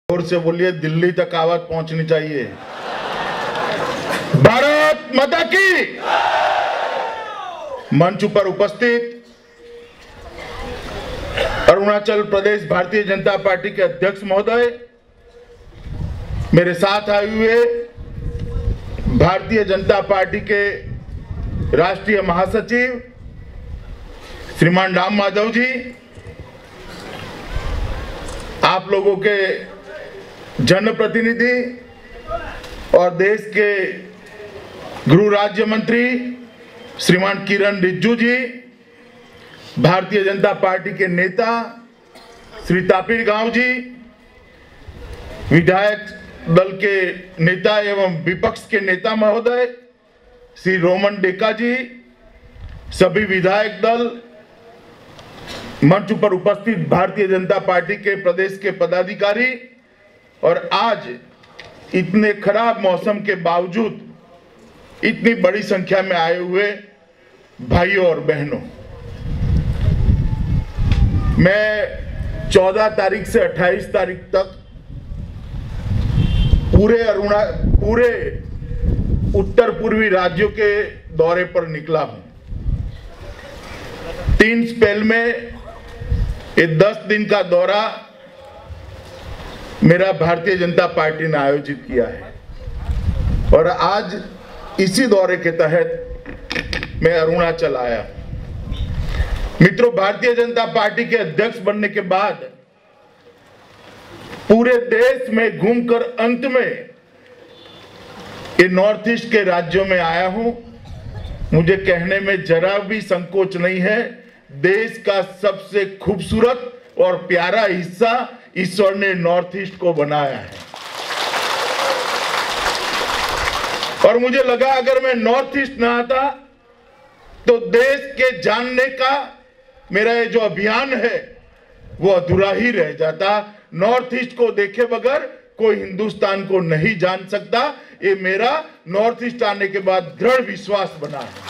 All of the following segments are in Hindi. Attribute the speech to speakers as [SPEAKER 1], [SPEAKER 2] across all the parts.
[SPEAKER 1] जोर से बोलिए, दिल्ली तक आवाज पहुंचनी चाहिए। भारत माता की। मंच पर उपस्थित अरुणाचल प्रदेश भारतीय जनता पार्टी के अध्यक्ष महोदय, मेरे साथ आए हुए भारतीय जनता पार्टी के राष्ट्रीय महासचिव श्रीमान राम माधव जी, आप लोगों के जनप्रतिनिधि और देश के गृह राज्य मंत्री श्रीमान किरण रिजिजू जी, भारतीय जनता पार्टी के नेता श्री तापिर गांव जी, विधायक दल के नेता एवं विपक्ष के नेता महोदय श्री रोमन डेका जी, सभी विधायक दल, मंच पर उपस्थित भारतीय जनता पार्टी के प्रदेश के पदाधिकारी और आज इतने खराब मौसम के बावजूद इतनी बड़ी संख्या में आए हुए भाइयों और बहनों, मैं 14 तारीख से 28 तारीख तक पूरे उत्तर पूर्वी राज्यों के दौरे पर निकला हूं। 3 स्पेल में ये 10 दिन का दौरा मेरा भारतीय जनता पार्टी ने आयोजित किया है और आज इसी दौरे के तहत मैं अरुणाचल आया। मित्रों, भारतीय जनता पार्टी के अध्यक्ष बनने के बाद पूरे देश में घूमकर अंत में ये नॉर्थ ईस्ट के राज्यों में आया हूं। मुझे कहने में जरा भी संकोच नहीं है, देश का सबसे खूबसूरत और प्यारा हिस्सा ईश्वर ने नॉर्थ ईस्ट को बनाया है और मुझे लगा अगर मैं नॉर्थ ईस्ट ना आता तो देश के जानने का मेरा ये जो अभियान है वो अधूरा ही रह जाता। नॉर्थ ईस्ट को देखे बगैर कोई हिंदुस्तान को नहीं जान सकता, ये मेरा नॉर्थ ईस्ट आने के बाद दृढ़ विश्वास बना है।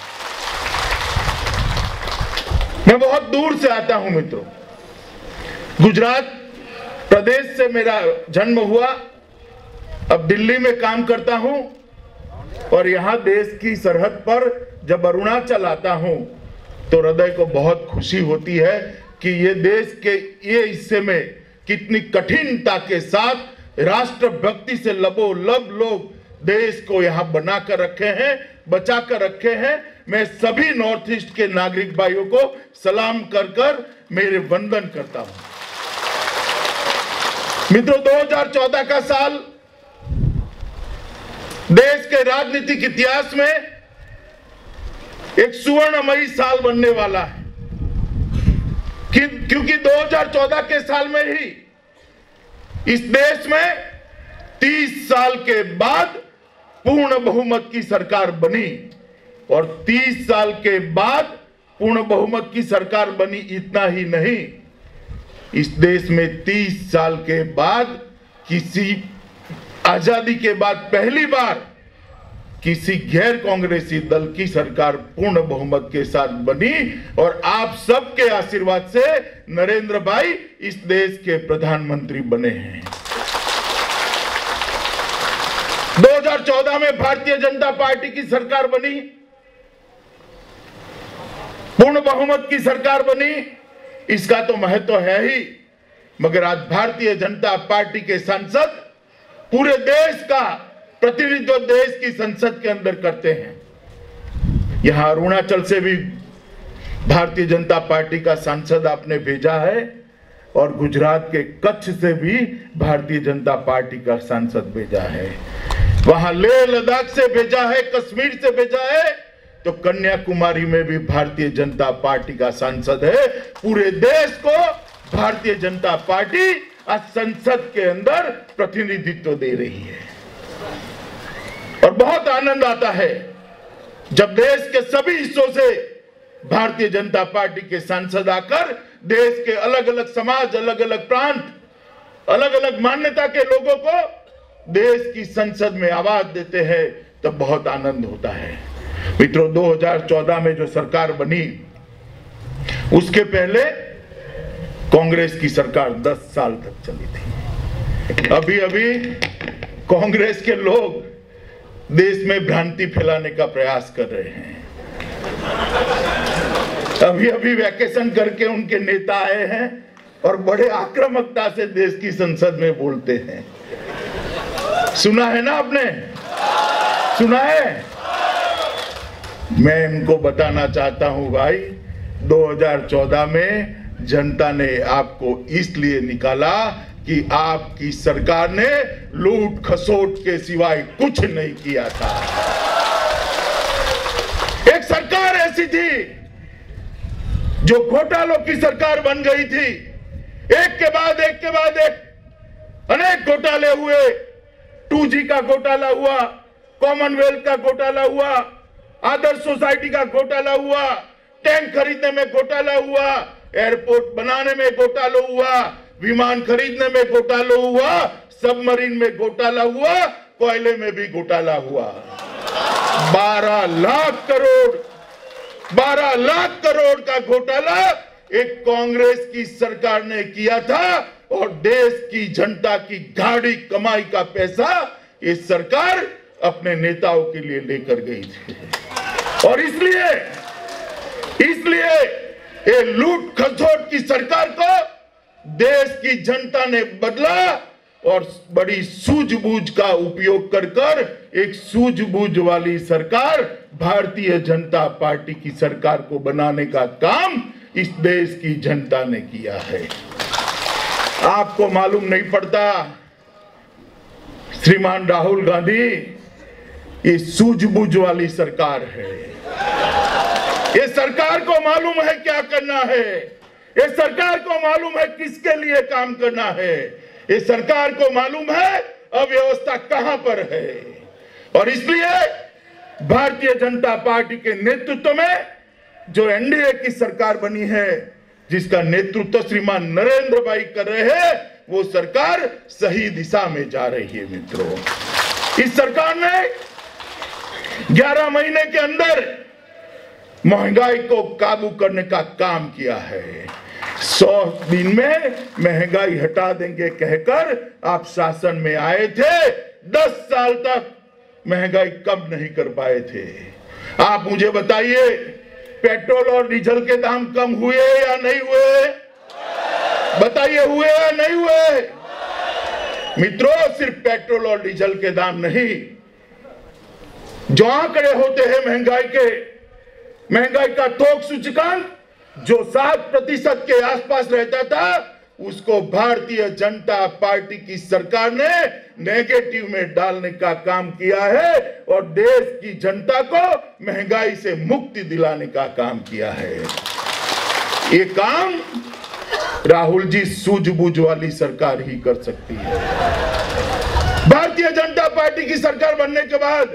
[SPEAKER 1] मैं बहुत दूर से आता हूं मित्रों, गुजरात प्रदेश से मेरा जन्म हुआ, अब दिल्ली में काम करता हूं और यहां देश की सरहद पर जब अरुणाचल आता हूं तो हृदय को बहुत खुशी होती है कि ये देश के ये हिस्से में कितनी कठिनता के साथ राष्ट्रभक्ति से लबोलब लोग देश को यहां बनाकर रखे हैं, बचाकर रखे हैं। मैं सभी नॉर्थ ईस्ट के नागरिक भाइयों को सलाम कर मेरे वंदन करता हूं। मित्रों, 2014 का साल देश के राजनीतिक इतिहास में एक सुवर्णमयी साल बनने वाला है क्योंकि 2014 के साल में ही इस देश में 30 साल के बाद पूर्ण बहुमत की सरकार बनी और 30 साल के बाद पूर्ण बहुमत की सरकार बनी। इतना ही नहीं, इस देश में 30 साल के बाद किसी आजादी के बाद पहली बार किसी गैर कांग्रेसी दल की सरकार पूर्ण बहुमत के साथ बनी और आप सबके आशीर्वाद से नरेंद्र भाई इस देश के प्रधानमंत्री बने हैं। 2014 में भारतीय जनता पार्टी की सरकार बनी, पूर्ण बहुमत की सरकार बनी, इसका तो महत्व है ही, मगर आज भारतीय जनता पार्टी के सांसद पूरे देश का प्रतिनिधित्व देश की संसद के अंदर करते हैं। यहां अरुणाचल से भी भारतीय जनता पार्टी का सांसद आपने भेजा है और गुजरात के कच्छ से भी भारतीय जनता पार्टी का सांसद भेजा है, वहां लेह लद्दाख से भेजा है, कश्मीर से भेजा है, तो कन्याकुमारी में भी भारतीय जनता पार्टी का सांसद है। पूरे देश को भारतीय जनता पार्टी आज संसद के अंदर प्रतिनिधित्व दे रही है और बहुत आनंद आता है जब देश के सभी हिस्सों से भारतीय जनता पार्टी के सांसद आकर देश के अलग अलग समाज, अलग अलग प्रांत, अलग अलग मान्यता के लोगों को देश की संसद में आवाज देते हैं, तब बहुत आनंद होता है। मित्रों, 2014 में जो सरकार बनी उसके पहले कांग्रेस की सरकार 10 साल तक चली थी। अभी अभी कांग्रेस के लोग देश में भ्रांति फैलाने का प्रयास कर रहे हैं। अभी अभी वैकेशन करके उनके नेता आए हैं और बड़े आक्रामकता से देश की संसद में बोलते हैं। सुना है ना आपने? सुना है? मैं इनको बताना चाहता हूं भाई, 2014 में जनता ने आपको इसलिए निकाला कि आपकी सरकार ने लूट खसोट के सिवाय कुछ नहीं किया था। एक सरकार ऐसी थी जो घोटालों की सरकार बन गई थी। एक के बाद एक अनेक घोटाले हुए। 2G का घोटाला हुआ, कॉमनवेल्थ का घोटाला हुआ, आदर्श सोसाइटी का घोटाला हुआ, टैंक खरीदने में घोटाला हुआ, एयरपोर्ट बनाने में घोटाला हुआ, विमान खरीदने में घोटाला हुआ, सबमरीन में घोटाला हुआ, कोयले में भी घोटाला हुआ। 12 लाख करोड़ का घोटाला एक कांग्रेस की सरकार ने किया था और देश की जनता की गाड़ी कमाई का पैसा ये सरकार अपने नेताओं के लिए लेकर गई थी। और इसलिए ये लूट खसोट की सरकार को देश की जनता ने बदला और बड़ी सूझबूझ का उपयोग कर एक सूझबूझ वाली सरकार भारतीय जनता पार्टी की सरकार को बनाने का काम इस देश की जनता ने किया है। आपको मालूम नहीं पड़ता, श्रीमान राहुल गांधी ये सूझबूझ वाली सरकार है। ये सरकार को मालूम है क्या करना है। ये सरकार को मालूम है किसके लिए काम करना है। ये सरकार को मालूम है अव्यवस्था कहां पर है। और इसलिए भारतीय जनता पार्टी के नेतृत्व में जो एनडीए की सरकार बनी है, जिसका नेतृत्व श्रीमान नरेंद्र भाई कर रहे हैं, वो सरकार सही दिशा में जा रही है। मित्रों, इस सरकार ने 11 महीने के अंदर महंगाई को काबू करने का काम किया है। 100 दिन में महंगाई हटा देंगे कहकर आप शासन में आए थे। 10 साल तक महंगाई कम नहीं कर पाए थे। आप मुझे बताइए, पेट्रोल और डीजल के दाम कम हुए या नहीं हुए? बताइए, हुए या नहीं हुए? मित्रों, सिर्फ पेट्रोल और डीजल के दाम नहीं, जो आंकड़े होते हैं महंगाई का थोक सूचकांक जो 7% के आसपास रहता था, उसको भारतीय जनता पार्टी की सरकार ने नेगेटिव में डालने का काम किया है और देश की जनता को महंगाई से मुक्ति दिलाने का काम किया है। ये काम राहुल जी सूझबूझ वाली सरकार ही कर सकती है। भारतीय जनता पार्टी की सरकार बनने के बाद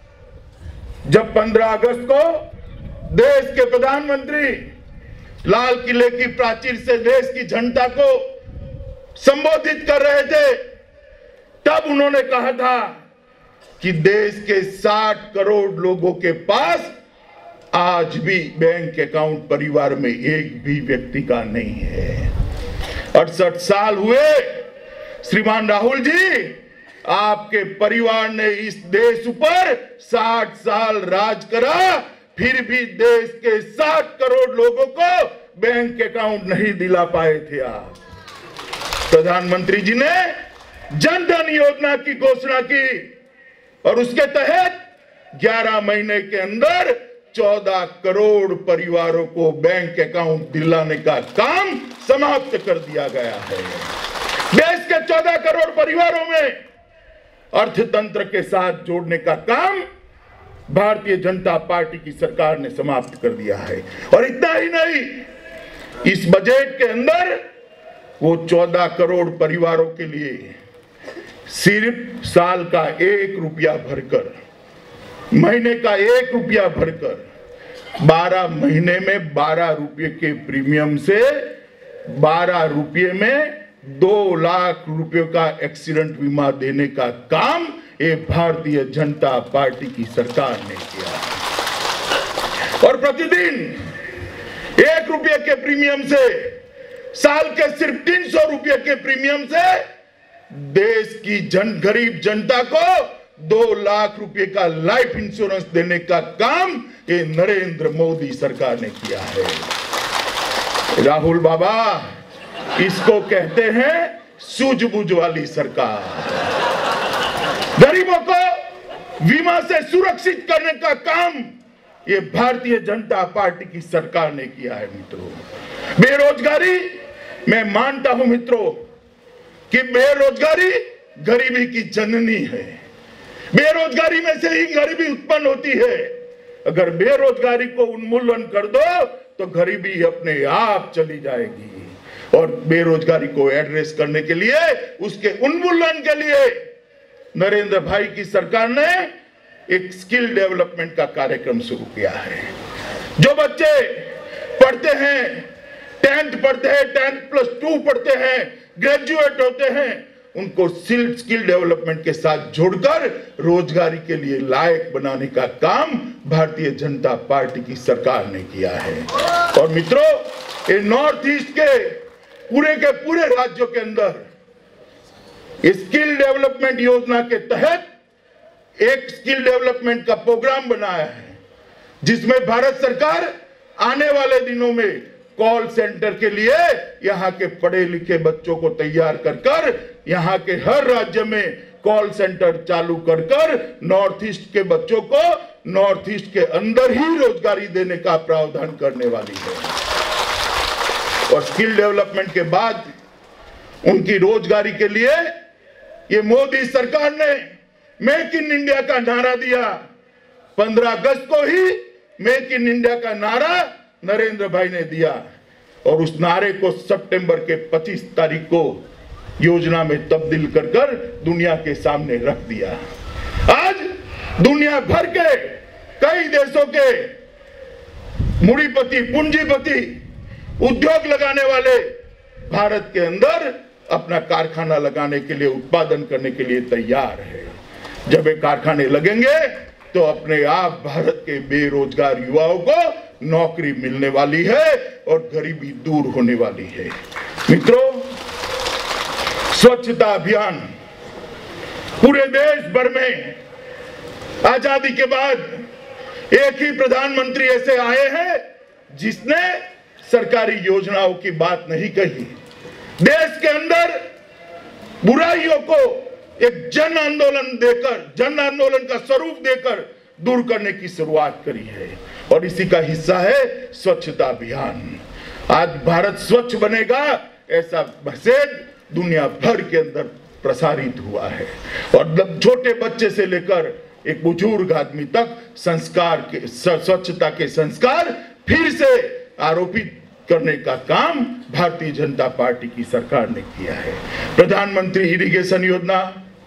[SPEAKER 1] जब 15 अगस्त को देश के प्रधानमंत्री लाल किले की प्राचीर से देश की जनता को संबोधित कर रहे थे, तब उन्होंने कहा था कि देश के 60 करोड़ लोगों के पास आज भी बैंक अकाउंट परिवार में एक भी व्यक्ति का नहीं है। 68 साल हुए श्रीमान राहुल जी, आपके परिवार ने इस देश पर 60 साल राज करा, फिर भी देश के 60 करोड़ लोगों को बैंक अकाउंट नहीं दिला पाए थे आप। प्रधानमंत्री जी ने जन धन योजना की घोषणा की और उसके तहत 11 महीने के अंदर 14 करोड़ परिवारों को बैंक अकाउंट दिलाने का काम समाप्त कर दिया गया है। देश के 14 करोड़ परिवारों में अर्थतंत्र के साथ जोड़ने का काम भारतीय जनता पार्टी की सरकार ने समाप्त कर दिया है। और इतना ही नहीं, इस बजट के अंदर वो 14 करोड़ परिवारों के लिए सिर्फ साल का 1 रुपया भरकर, महीने का 1 रुपया भरकर 12 महीने में 12 रुपये के प्रीमियम से 12 रुपये में 2 लाख रुपयों का एक्सीडेंट बीमा देने का काम ये भारतीय जनता पार्टी की सरकार ने किया। और प्रतिदिन 1 रुपये के प्रीमियम से, साल के सिर्फ 300 रुपये के प्रीमियम से देश की गरीब जनता को 2 लाख रुपए का लाइफ इंश्योरेंस देने का काम ये नरेंद्र मोदी सरकार ने किया है। राहुल बाबा, इसको कहते हैं सूझबूझ वाली सरकार। गरीबों को बीमा से सुरक्षित करने का काम ये भारतीय जनता पार्टी की सरकार ने किया है। मित्रों, बेरोजगारी, मैं मानता हूं मित्रों कि बेरोजगारी गरीबी की जननी है। बेरोजगारी में से ही गरीबी उत्पन्न होती है। अगर बेरोजगारी को उन्मूलन कर दो तो गरीबी अपने आप चली जाएगी। और बेरोजगारी को एड्रेस करने के लिए, उसके उन्मूलन के लिए नरेंद्र भाई की सरकार ने एक स्किल डेवलपमेंट का कार्यक्रम शुरू किया है। जो बच्चे पढ़ते हैं, 10th पढ़ते हैं, 10+2 पढ़ते हैं, ग्रेजुएट होते हैं, उनको स्किल डेवलपमेंट के साथ जोड़कर रोजगारी के लिए लायक बनाने का काम भारतीय जनता पार्टी की सरकार ने किया है। और मित्रों, ये नॉर्थ ईस्ट के पूरे राज्यों के अंदर स्किल डेवलपमेंट योजना के तहत एक स्किल डेवलपमेंट का प्रोग्राम बनाया है, जिसमें भारत सरकार आने वाले दिनों में कॉल सेंटर के लिए यहां के पढ़े लिखे बच्चों को तैयार कर यहां के हर राज्य में कॉल सेंटर चालू कर नॉर्थ ईस्ट के बच्चों को नॉर्थ ईस्ट के अंदर ही रोजगारी देने का प्रावधान करने वाली है। और स्किल डेवलपमेंट के बाद उनकी रोजगारी के लिए ये मोदी सरकार ने मेक इन इंडिया का नारा दिया। 15 अगस्त को ही मेक इन इंडिया का नारा नरेंद्र भाई ने दिया और उस नारे को सितंबर के 25 तारीख को योजना में तब्दील कर दुनिया के सामने रख दिया। आज दुनिया भर के कई देशों के मूढ़ीपति, पूंजीपति, उद्योग लगाने वाले भारत के अंदर अपना कारखाना लगाने के लिए, उत्पादन करने के लिए तैयार है। जब ये कारखाने लगेंगे तो अपने आप भारत के बेरोजगार युवाओं को नौकरी मिलने वाली है और गरीबी दूर होने वाली है। मित्रों, स्वच्छता अभियान पूरे देश भर में आजादी के बाद एक ही प्रधानमंत्री ऐसे आए हैं जिसने सरकारी योजनाओं की बात नहीं कही। देश के अंदर बुराइयों को एक जन आंदोलन का स्वरूप देकर दूर करने की शुरुआत करी है और इसी का हिस्सा है स्वच्छता अभियान। आज भारत स्वच्छ बनेगा ऐसा मैसेज दुनिया भर के अंदर प्रसारित हुआ है और छोटे बच्चे से लेकर एक बुजुर्ग आदमी तक स्वच्छता के संस्कार फिर से आरोपित करने का काम भारतीय जनता पार्टी की सरकार ने किया है। प्रधानमंत्री इरिगेशन योजना,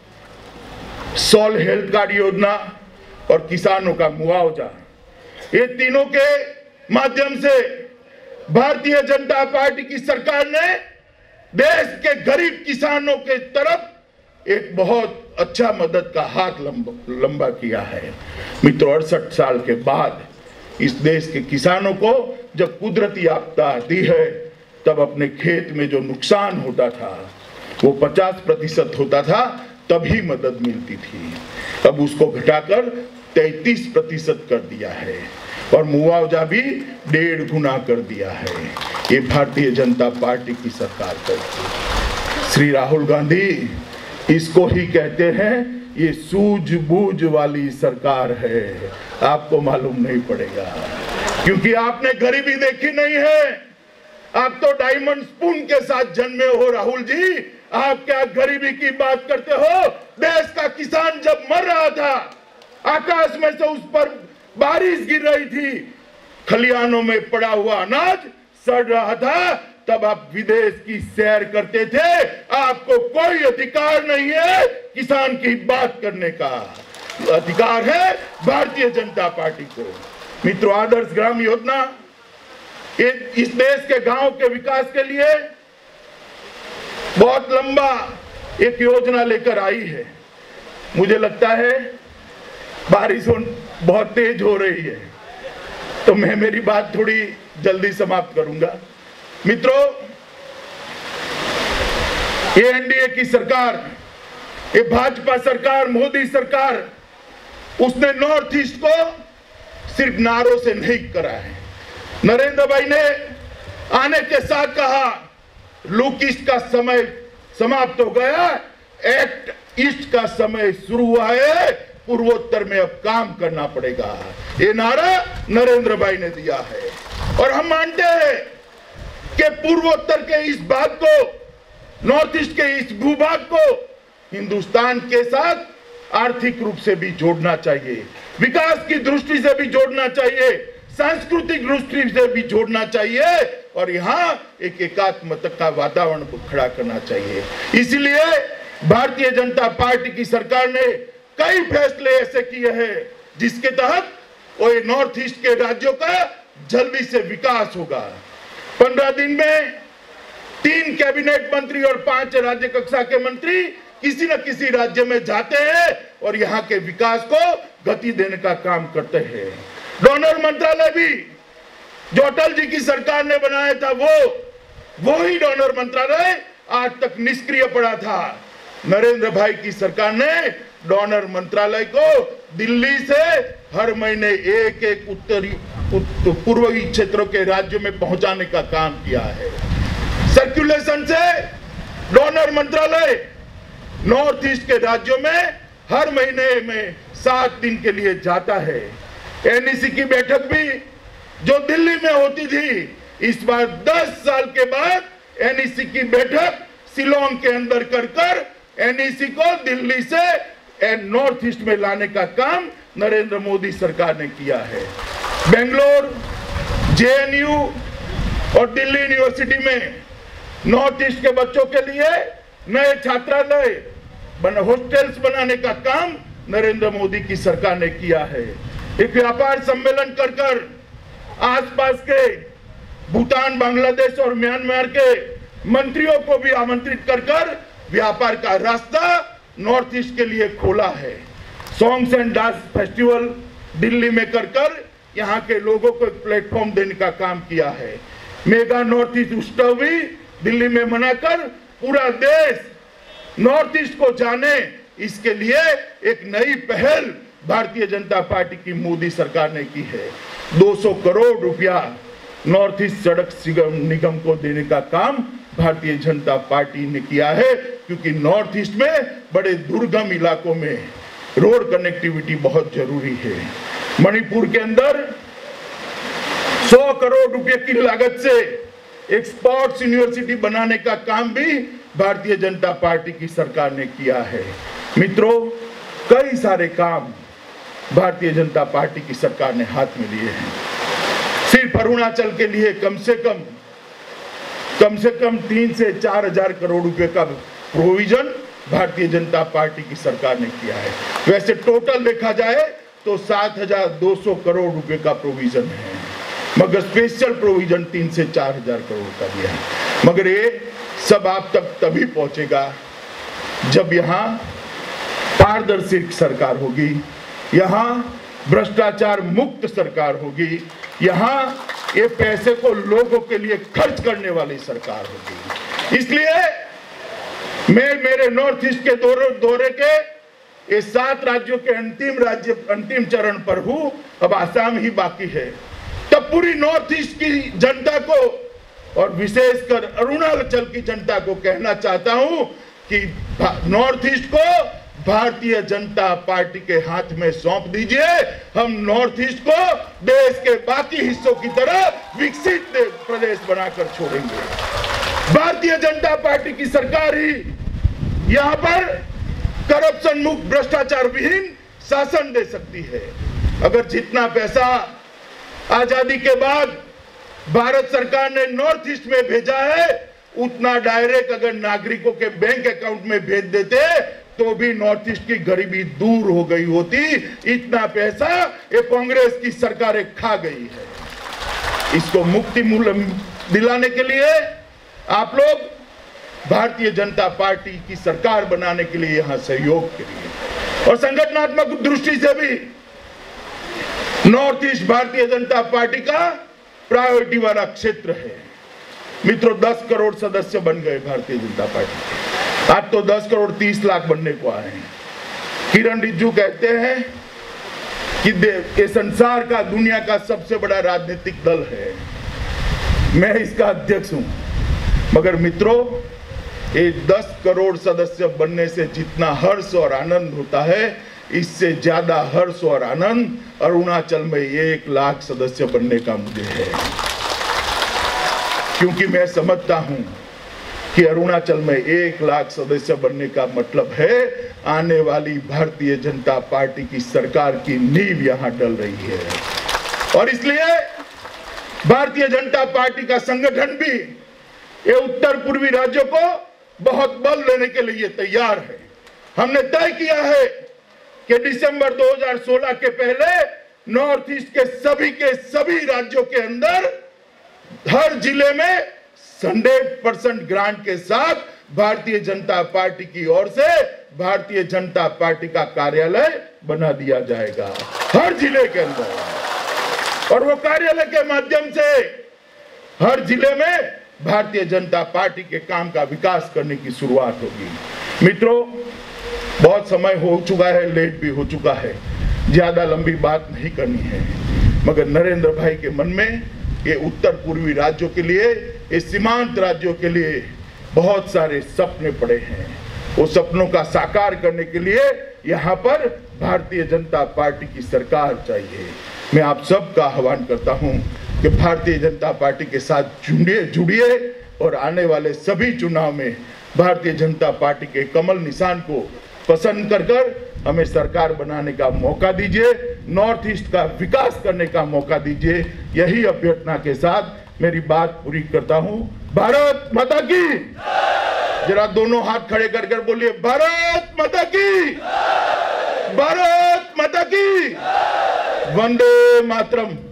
[SPEAKER 1] सॉल हेल्थ कार्ड योजना और किसानों का मुआवजा, ये तीनों के माध्यम से भारतीय जनता पार्टी की सरकार ने देश के गरीब किसानों के तरफ एक बहुत अच्छा मदद का हाथ लंबा किया है। मित्रों, 68 साल के बाद इस देश के किसानों को जब कुदरती आपदा आती है तब अपने खेत में जो नुकसान होता था वो 50% होता था, तभी मदद मिलती थी। अब उसको घटाकर 33% कर दिया है और मुआवजा भी 1.5 गुना कर दिया है। ये भारतीय जनता पार्टी की सरकार करती है। श्री राहुल गांधी इसको ही कहते हैं ये सूझबूझ वाली सरकार है। आपको मालूम नहीं पड़ेगा क्योंकि आपने गरीबी देखी नहीं है। आप तो डायमंड स्पून के साथ जन्मे हो राहुल जी। आप क्या गरीबी की बात करते हो? देश का किसान जब मर रहा था, आकाश में से उस पर बारिश गिर रही थी, खलिहानों में पड़ा हुआ अनाज सड़ रहा था, तब आप विदेश की सैर करते थे। आपको कोई अधिकार नहीं है किसान की बात करने का। अधिकार है भारतीय जनता पार्टी को। मित्रों, आदर्श ग्राम योजना इस देश के गांव के विकास के लिए बहुत लंबा एक योजना लेकर आई है। मुझे लगता है बारिश बहुत तेज हो रही है तो मैं मेरी बात थोड़ी जल्दी समाप्त करूंगा। मित्रों, ये एनडीए की सरकार, ये भाजपा सरकार, मोदी सरकार, उसने नॉर्थ ईस्ट को सिर्फ नारों से नहीं करा है। नरेंद्र भाई ने आने के साथ कहा लुक ईस्ट का समय समाप्त हो गया, एक्ट ईस्ट का समय शुरू हुआ है, पूर्वोत्तर में अब काम करना पड़ेगा। ये नारा नरेंद्र भाई ने दिया है और हम मानते हैं कि पूर्वोत्तर के इस भाग को, नॉर्थ ईस्ट के इस भूभाग को हिंदुस्तान के साथ आर्थिक रूप से भी जोड़ना चाहिए, विकास की दृष्टि से भी जोड़ना चाहिए, सांस्कृतिक दृष्टि से भी जोड़ना चाहिए और यहाँ एक एकात्मता का वातावरण खड़ा करना चाहिए। इसलिए भारतीय जनता पार्टी की सरकार ने कई फैसले ऐसे किए हैं जिसके तहत वो नॉर्थ ईस्ट के राज्यों का जल्दी से विकास होगा। 15 दिन में 3 कैबिनेट मंत्री और 5 राज्य कक्षा के मंत्री किसी न किसी राज्य में जाते हैं और यहाँ के विकास को गति देने का काम करते हैं। डोनर मंत्रालय भी जो अटल जी की सरकार ने बनाया था वो ही डोनर मंत्रालय आज तक निष्क्रिय पड़ा था। नरेंद्र भाई की सरकार ने डोनर मंत्रालय को दिल्ली से हर महीने एक उत्तरी पूर्वी क्षेत्रों के राज्यों में पहुंचाने का काम किया है। सर्कुलेशन से डोनर मंत्रालय नॉर्थ ईस्ट के राज्यों में हर महीने में 7 दिन के लिए जाता है। एनईसी की बैठक भी जो दिल्ली में होती थी, इस बार 10 साल के बाद एनईसी की बैठक शिलोंग के अंदर कर एनईसी को दिल्ली से नॉर्थ ईस्ट में लाने का काम नरेंद्र मोदी सरकार ने किया है। बेंगलोर, जेएनयू और दिल्ली यूनिवर्सिटी में नॉर्थ ईस्ट के बच्चों के लिए नए छात्रालय हॉस्टल्स बनाने का काम नरेंद्र मोदी की सरकार ने किया है। एक व्यापार सम्मेलन कर आसपास के भूटान, बांग्लादेश और म्यांमार के मंत्रियों को भी आमंत्रित कर व्यापार का रास्ता नॉर्थ ईस्ट के लिए खोला है। Songs and dance festival Delhi में कर यहाँ के लोगों को एक प्लेटफॉर्म देने का काम किया है। मेगा नॉर्थ ईस्ट उत्सव भी दिल्ली में मनाकर पूरा देश नॉर्थ ईस्ट को जाने, इसके लिए एक नई पहल भारतीय जनता पार्टी की मोदी सरकार ने की है। 200 करोड़ रुपया नॉर्थ ईस्ट सड़क निगम को देने का काम भारतीय जनता पार्टी ने किया है, क्योंकि नॉर्थ ईस्ट में बड़े दुर्गम इलाकों में रोड कनेक्टिविटी बहुत जरूरी है। मणिपुर के अंदर 100 करोड़ रुपए की लागत से एक स्पोर्ट्स यूनिवर्सिटी बनाने का काम भी भारतीय जनता पार्टी की सरकार ने किया है। मित्रों, कई सारे काम भारतीय जनता पार्टी की सरकार ने हाथ में लिए हैं। सिर्फ अरुणाचल के लिए कम से कम 3 से 4 हजार करोड़ रुपए का प्रोविजन भारतीय जनता पार्टी की सरकार ने किया है। वैसे टोटल देखा जाए तो 7,200 करोड़ रुपए का प्रोविजन है, मगर स्पेशल प्रोविजन 3 से 4 हजार करोड़ का दिया है। मगर ये सब आप तक तभी पहुंचेगा जब यहाँ पारदर्शी सरकार होगी, यहाँ भ्रष्टाचार मुक्त सरकार होगी, यहाँ ये पैसे को लोगों के लिए खर्च करने वाली सरकार होगी। इसलिए मैं मेरे नॉर्थ ईस्ट के दौरे के ये 7 राज्यों के अंतिम चरण पर हूँ। अब आसाम ही बाकी है। तब पूरी नॉर्थ ईस्ट की जनता को और विशेषकर अरुणाचल की जनता को कहना चाहता हूं कि नॉर्थ ईस्ट को भारतीय जनता पार्टी के हाथ में सौंप दीजिए। हम नॉर्थ ईस्ट को देश के बाकी हिस्सों की तरह विकसित प्रदेश बनाकर छोड़ेंगे। भारतीय जनता पार्टी की सरकार ही यहाँ पर करप्शन मुक्त, भ्रष्टाचार विहीन शासन दे सकती है। अगर जितना पैसा आजादी के बाद भारत सरकार ने नॉर्थ ईस्ट में भेजा है, उतना डायरेक्ट अगर नागरिकों के बैंक अकाउंट में भेज देते तो भी नॉर्थ ईस्ट की गरीबी दूर हो गई होती। इतना पैसा ये कांग्रेस की सरकारें खा गई है। इसको मुक्ति मूल्य दिलाने के लिए आप लोग भारतीय जनता पार्टी की सरकार बनाने के लिए यहां सहयोग करिए और संगठनात्मक दृष्टि से भी north east Bharatiya Janata party का प्रायोरिटी वाला क्षेत्र है। मित्रों, 10 करोड़ सदस्य बन गए भारतीय जनता पार्टी के। आज तो 10 करोड़ 30 लाख बनने को आए हैं। किरण रिजिजू कहते हैं कि ये संसार का, दुनिया का सबसे बड़ा राजनीतिक दल है, मैं इसका अध्यक्ष हूं। मगर मित्रों, ये 10 करोड़ सदस्य बनने से जितना हर्ष और आनंद होता है, इससे ज्यादा हर्ष और आनंद अरुणाचल में 1 लाख सदस्य बनने का मुझे है। क्योंकि मैं समझता हूं कि अरुणाचल में 1 लाख सदस्य बनने का मतलब है आने वाली भारतीय जनता पार्टी की सरकार की नींव यहां डल रही है। और इसलिए भारतीय जनता पार्टी का संगठन भी ये उत्तर पूर्वी राज्यों को बहुत बल देने के लिए तैयार है। हमने तय किया है कि दिसंबर 2016 के पहले नॉर्थ ईस्ट के सभी राज्यों के अंदर हर जिले में 100% ग्रांट के साथ भारतीय जनता पार्टी की ओर से भारतीय जनता पार्टी का कार्यालय बना दिया जाएगा हर जिले के अंदर। और वो कार्यालय के माध्यम से हर जिले में भारतीय जनता पार्टी के काम का विकास करने की शुरुआत होगी। मित्रों, बहुत समय हो चुका है, लेट भी हो चुका है, ज्यादा लंबी बात नहीं करनी है। मगर नरेंद्र भाई के मन में ये उत्तर पूर्वी राज्यों के लिए, इस सीमांत राज्यों के लिए बहुत सारे सपने पड़े हैं। वो सपनों का साकार करने के लिए यहाँ पर भारतीय जनता पार्टी की सरकार चाहिए। मैं आप सबका आह्वान करता हूँ कि भारतीय जनता पार्टी के साथ जुड़िए और आने वाले सभी चुनाव में भारतीय जनता पार्टी के कमल निशान को पसंद कर हमें सरकार बनाने का मौका दीजिए, नॉर्थ ईस्ट का विकास करने का मौका दीजिए। यही अभ्यर्थना के साथ मेरी बात पूरी करता हूं। भारत माता की, जरा दोनों हाथ खड़े कर कर बोलिए, भारत माता की, भारत माता की, वंदे मातरम।